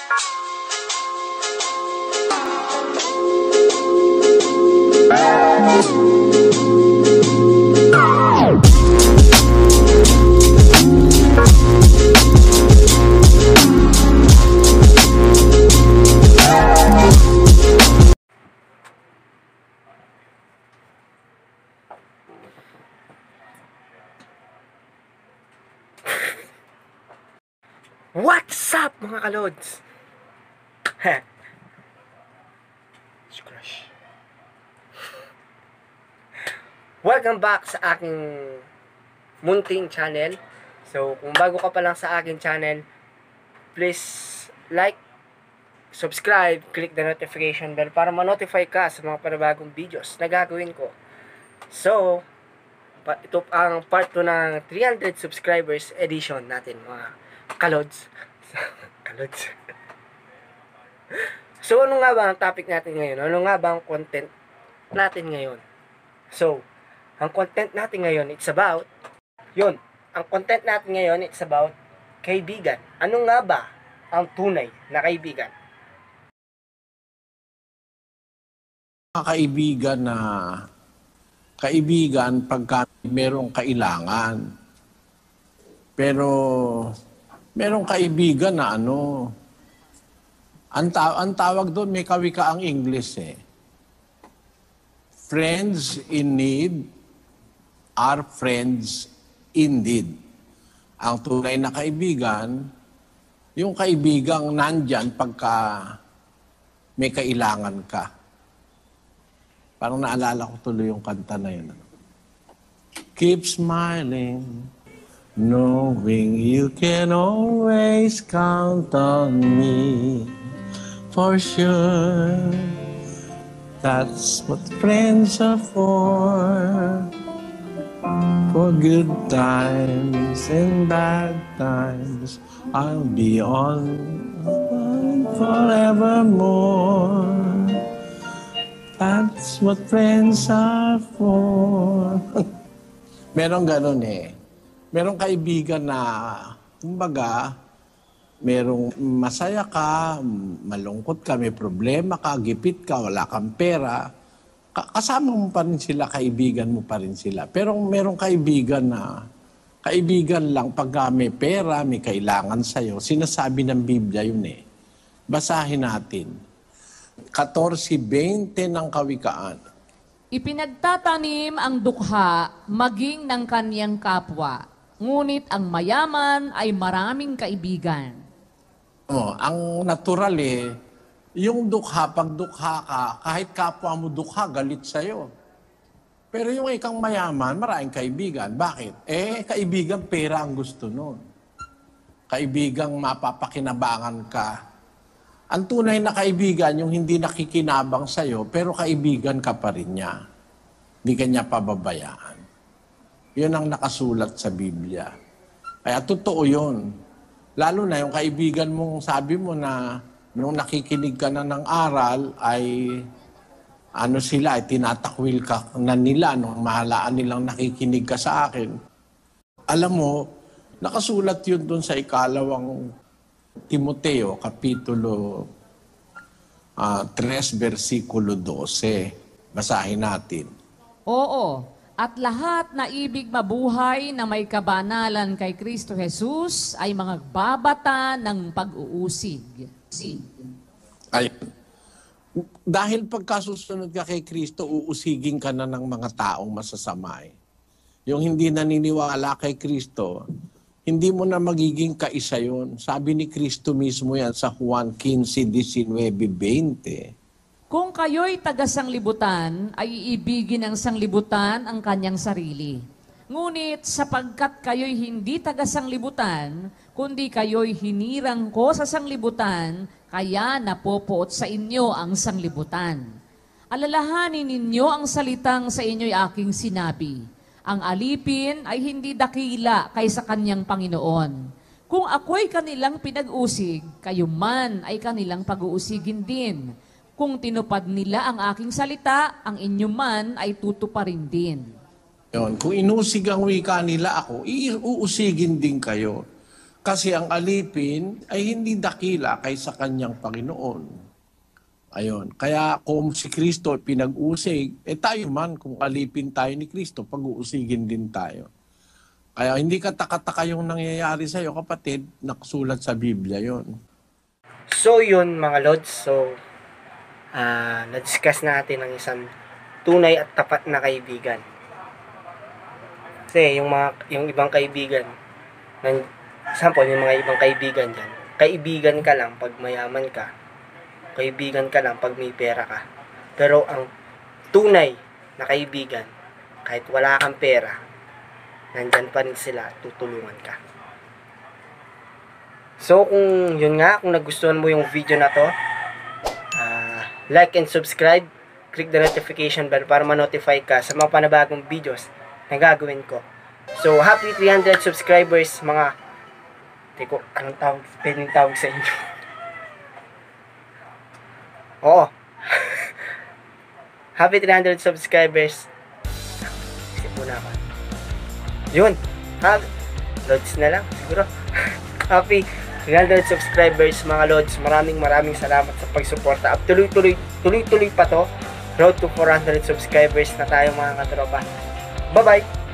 What's up mga kalods? Crush. Welcome back sa aking munting channel. So kung bago ka pa lang sa aking channel, please like, subscribe, click the notification bell para ma-notify ka sa mga panibagong videos na gagawin ko. So ito ang part 2 ng 300 subscribers edition natin mga kalods. Kalods. So, ano nga ba ang topic natin ngayon? Ano nga ba ang content natin ngayon? So, ang content natin ngayon, it's about, ang content natin ngayon, it's about kaibigan. Ano nga ba ang tunay na kaibigan? Kaibigan pagka merong kailangan. Pero merong kaibigan na ang tawag doon, may kawikaang English eh. Friends in need are friends indeed. Ang tunay na kaibigan, yung kaibigang nandyan pagka may kailangan ka. Parang naalala ko tuloy yung kanta na yun. Keep smiling, knowing you can always count on me. For sure, that's what friends are for. For good times and bad times, I'll be on forevermore. That's what friends are for. Merong ganun eh. Merong kaibigan na, kumbaga, merong masaya ka, malungkot ka, may problema ka, gipit ka, wala kang pera. Kasama mo pa rin sila, kaibigan mo pa rin sila. Pero merong kaibigan na, kaibigan lang pag may pera, may kailangan sa'yo. Sinasabi ng Biblia yun eh. Basahin natin. 14:20 ng Kawikaan. Ipinagtatanim ang dukha maging ng kaniyang kapwa, ngunit ang mayaman ay maraming kaibigan. Ang natural eh, yung dukha, pag dukha ka, kahit kapwa mo dukha, galit sa'yo. Pero yung ikang mayaman, maraming kaibigan. Bakit? Kaibigan, pera ang gusto nun. Kaibigang mapapakinabangan ka. Ang tunay na kaibigan, yung hindi nakikinabang sa'yo, pero kaibigan ka pa rin niya. Hindi ka niya pababayaan. Yun ang nakasulat sa Biblia. Kaya totoo yun. Lalo na yung kaibigan mong sabi mo na nung nakikinig ka na ng aral, ay sila, ay tinatakwil ka na nila nung mahalaan nilang nakikinig ka sa akin. Alam mo, nakasulat yun dun sa 2 Timoteo, Kapitulo 3, versikulo 12. Basahin natin. Oo, at lahat na ibig mabuhay na may kabanalan kay Kristo Jesus ay mga babata ng pag-uusig. Ay, dahil pagkasusunod ka kay Kristo, uusigin ka na ng mga taong masasama. Yung hindi naniniwala kay Kristo, hindi mo na magiging kaisa yun. Sabi ni Kristo mismo yan sa Juan 15:19-20. Kung kayo'y taga-sanglibutan, ay iibigin ng sanglibutan ang kanyang sarili. Ngunit sapagkat kayo'y hindi taga-sanglibutan, kundi kayo'y hinirang ko sa sanglibutan, kaya napopoot sa inyo ang sanglibutan. Alalahanin ninyo ang salitang sa inyo'y aking sinabi. Ang alipin ay hindi dakila kaysa kanyang Panginoon. Kung ako'y kanilang pinag-usig, kayo man ay kanilang pag-uusigin din. Kung tinupad nila ang aking salita, ang inyo man ay tutuparin din. Yun, kung inusig ang wika nila ako, uusigin din kayo. Kasi ang alipin ay hindi dakila kaysa kanyang Panginoon. Ayon. Kaya kung si Kristo pinag-usig, tayo man, kung alipin tayo ni Kristo, pag-uusigin din tayo. Kaya hindi ka taka-taka yung nangyayari sa'yo, kapatid, nakasulat sa Biblia yon. So yun mga Lods, so na-discuss natin ang isang tunay at tapat na kaibigan. Kasi yung ibang kaibigan, example, yung mga ibang kaibigan dyan, kaibigan ka lang pag mayaman ka, kaibigan ka lang pag may pera ka. Pero ang tunay na kaibigan, kahit wala kang pera, nandyan pa rin sila, tutulungan ka. So kung yun nga, kung nagustuhan mo yung video na to, like and subscribe, click the notification bell para ma-notify ka sa mga panabagong videos na gagawin ko. So happy 300 subscribers mga, teko, anong tawag, pwedeng tawag sa inyo? Oo. Happy 300 subscribers. Isip muna ako. Yun. Lods na lang, siguro. Happy 300 subscribers mga Lods. Maraming salamat sa pagsuporta. At tuloy pa to. Road to 400 subscribers na tayo mga katropa. Bye-bye!